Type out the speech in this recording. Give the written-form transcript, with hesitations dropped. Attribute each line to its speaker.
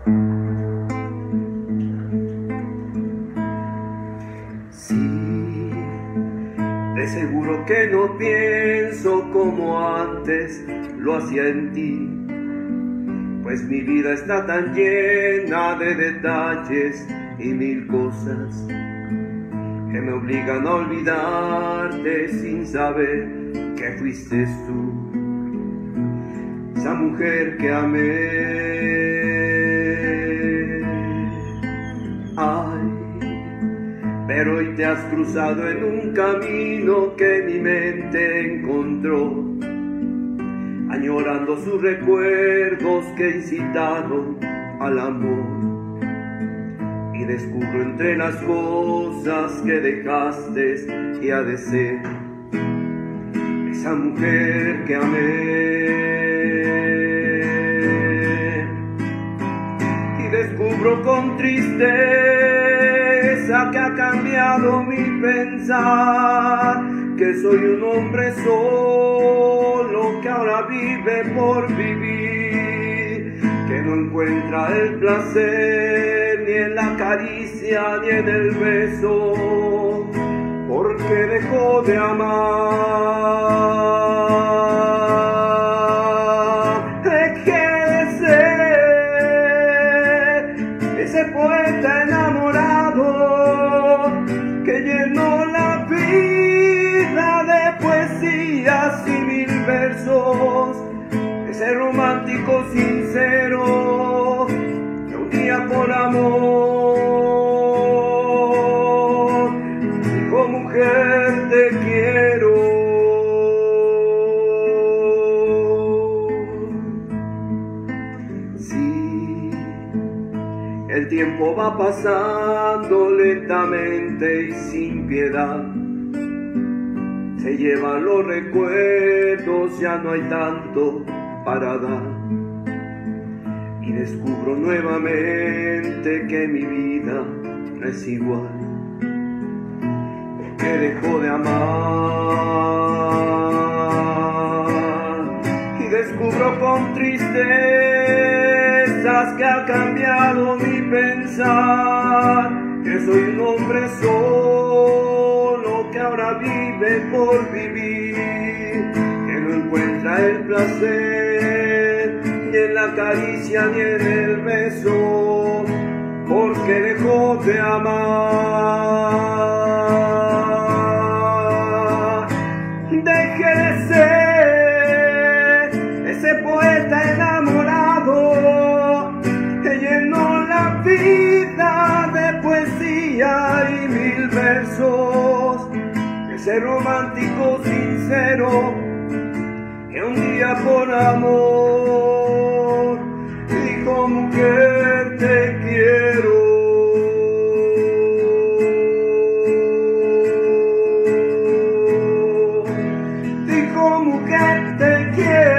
Speaker 1: Sí, de seguro que no pienso como antes lo hacía en ti, pues mi vida está tan llena de detalles y mil cosas que me obligan a olvidarte sin saber que fuiste tú, esa mujer que amé. Ay, pero hoy te has cruzado en un camino que mi mente encontró, añorando sus recuerdos que incitaron al amor. Y descubro entre las cosas que dejaste y ha de ser esa mujer que amé. Y descubro con tristeza que ha cambiado mi pensar, que soy un hombre solo que ahora vive por vivir, que no encuentra el placer ni en la caricia ni en el beso, porque dejó de amar. Dejé de ser ese poeta enamorado que llenó la vida de poesías y mil versos, ese romántico sincero que un día por amor dijo: mujer, te quiero. Sí, el tiempo va pasando lentamente y sin piedad, se llevan los recuerdos, ya no hay tanto para dar. Y descubro nuevamente que mi vida no es igual, porque dejó de amar. Y descubro con tristezas que ha cambiado mi pensar, que soy un hombre solo que ahora vive por vivir, que no encuentra el placer ni en la caricia ni en el beso, porque dejó de amar. Dejé de ser ese poeta enamorado que llenó la vida de poesía y mil versos, ese romántico sincero que un día por amor dijo: mujer, te quiero. Dijo: mujer, te quiero.